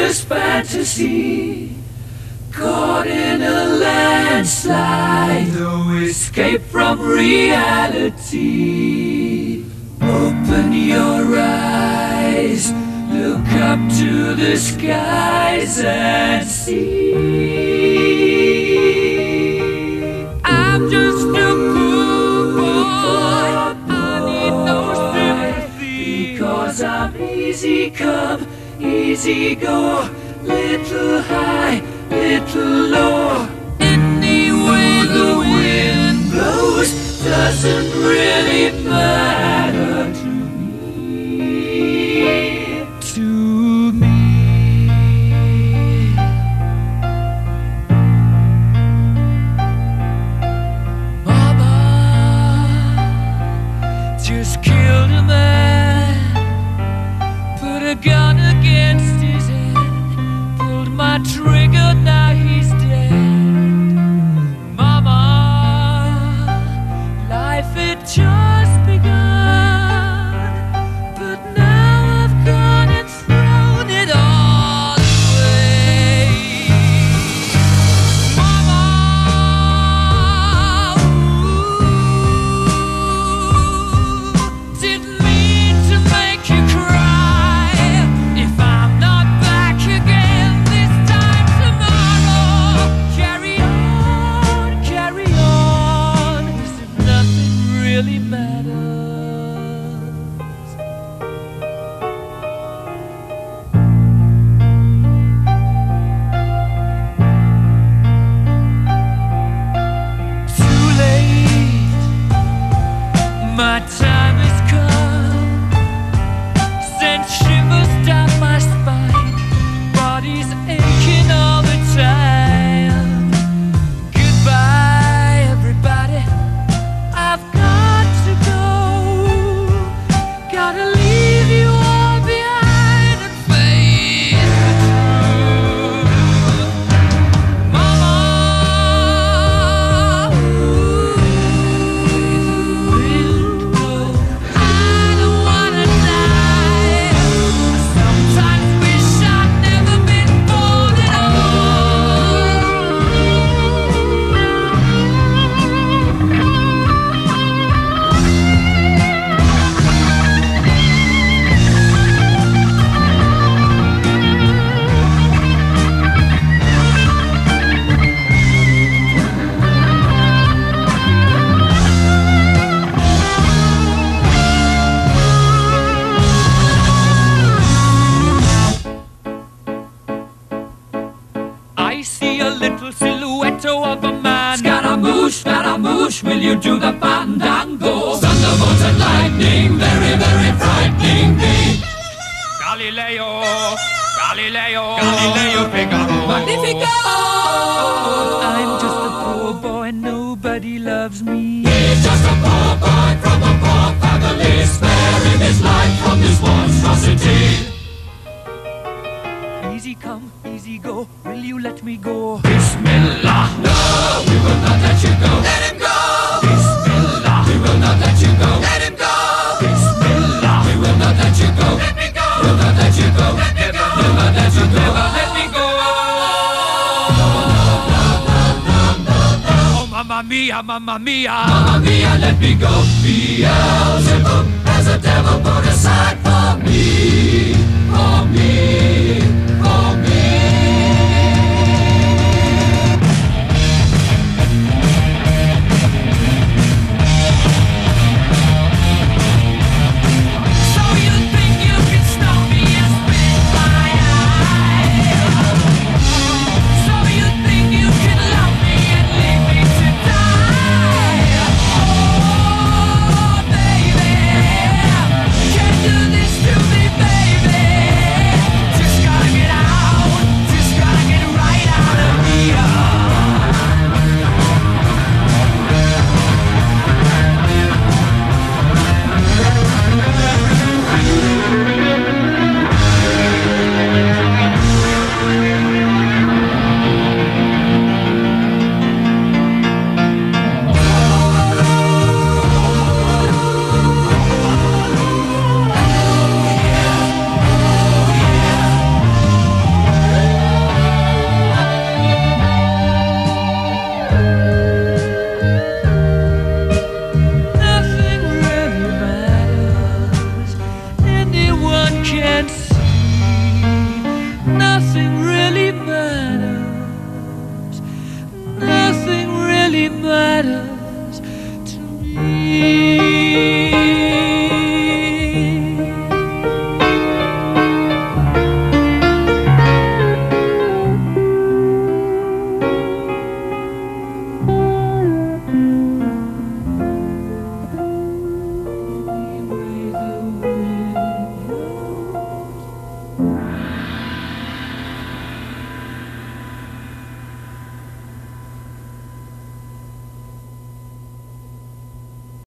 just fantasy, caught in a landslide, no escape from reality. Open your eyes, look up to the skies and see. I'm just a poor boy, I need no sympathy, because I'm easy come, easy go, little high, little low. Any way the wind blows doesn't really matter to me. To me. Mama just killed a man, put a gun against his head, pulled my trigger, now he's dead. Mama, life had just begun, but now I've gone and thrown it all away. Mama, didn't mean to make you cry. If I'm not back again this time tomorrow, carry on, as if nothing really matters. Too late, my time has come, sent shivers down my spine, body's aching all the time. Goodbye, everybody, I've got to go, gotta leave you all behind and face the truth. Mama, I don't wanna die. Sometimes wish I'd never been born at I see a little silhouette of a man. Scaramouche, will you do the fandango? Thunderbolts and lightning, very, very frightening me. Galileo, Figaro. Magnifico! I'm just a poor boy, nobody loves me. He's just a poor boy from a poor family, sparing his life from this monstrosity. Easy come, easy go, will you let me go? Bismillah, no, we will not let you go. Let him go! Bismillah, we will not let you go. Let him go! Bismillah, we will not let you go. Let me go! We'll not let you go. Let me go! We'll not let you go. Let me go! Oh, mamma mia, mamma mia. Mamma mia, let me go. Beelzebub has a devil put aside for me.